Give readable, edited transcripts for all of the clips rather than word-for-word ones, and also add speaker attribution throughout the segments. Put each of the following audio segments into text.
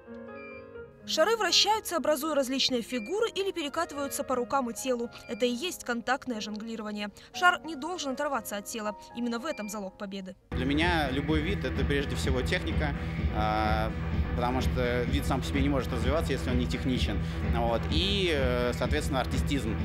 Speaker 1: Шары вращаются, образуя различные фигуры или перекатываются по рукам и телу. Это и есть контактное жонглирование. Шар не должен оторваться от тела. Именно в этом залог победы.
Speaker 2: Для меня любой вид – это прежде всего техника, потому что вид сам по себе не может развиваться, если он не техничен. И, соответственно, артистизм.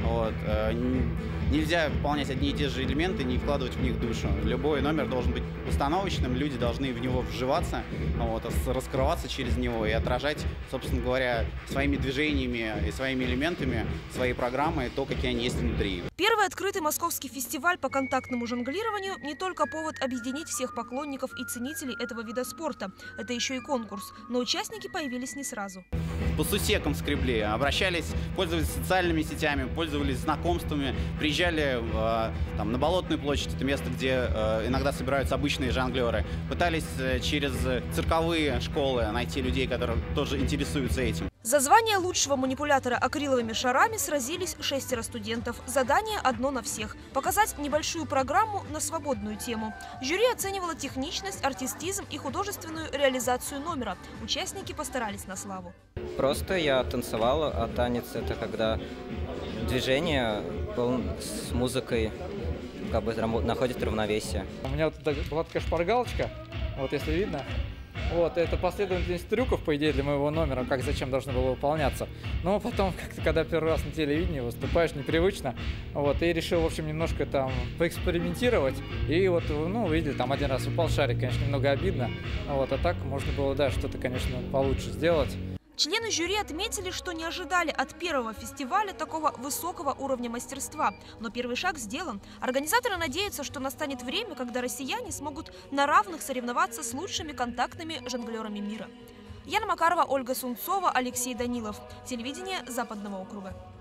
Speaker 2: Нельзя выполнять одни и те же элементы, не вкладывать в них душу. Любой номер должен быть установочным, люди должны в него вживаться, раскрываться через него и отражать, собственно говоря, своими движениями и своими элементами, своей программы, то, какие они есть внутри.
Speaker 1: Первый открытый московский фестиваль по контактному жонглированию не только повод объединить всех поклонников и ценителей этого вида спорта. Это еще и конкурс. Но участники появились не сразу.
Speaker 2: По сусекам скребли, обращались, пользовались социальными сетями, пользовались знакомствами, приезжали на Болотную площадь, это место, где иногда собираются обычные жонглеры, пытались через цирковые школы найти людей, которые тоже интересуются этим.
Speaker 1: За звание лучшего манипулятора акриловыми шарами сразились 6 студентов. Задание одно на всех – показать небольшую программу на свободную тему. Жюри оценивало техничность, артистизм и художественную реализацию номера. Участники постарались на славу.
Speaker 3: Просто я танцевал, а танец – это когда движение с музыкой находит равновесие.
Speaker 4: У меня была такая шпаргалочка, если видно. Это последовательность трюков, по идее, для моего номера, как зачем должно было выполняться. Но потом, когда первый раз на телевидении выступаешь, непривычно. И решил, в общем, немножко там поэкспериментировать. И видели, там один раз упал шарик, конечно, немного обидно. А так можно было, что-то, конечно, получше сделать.
Speaker 1: Члены жюри отметили, что не ожидали от первого фестиваля такого высокого уровня мастерства. Но первый шаг сделан. Организаторы надеются, что настанет время, когда россияне смогут на равных соревноваться с лучшими контактными жонглерами мира. Яна Макарова, Ольга Сунцова, Алексей Данилов. Телевидение Западного округа.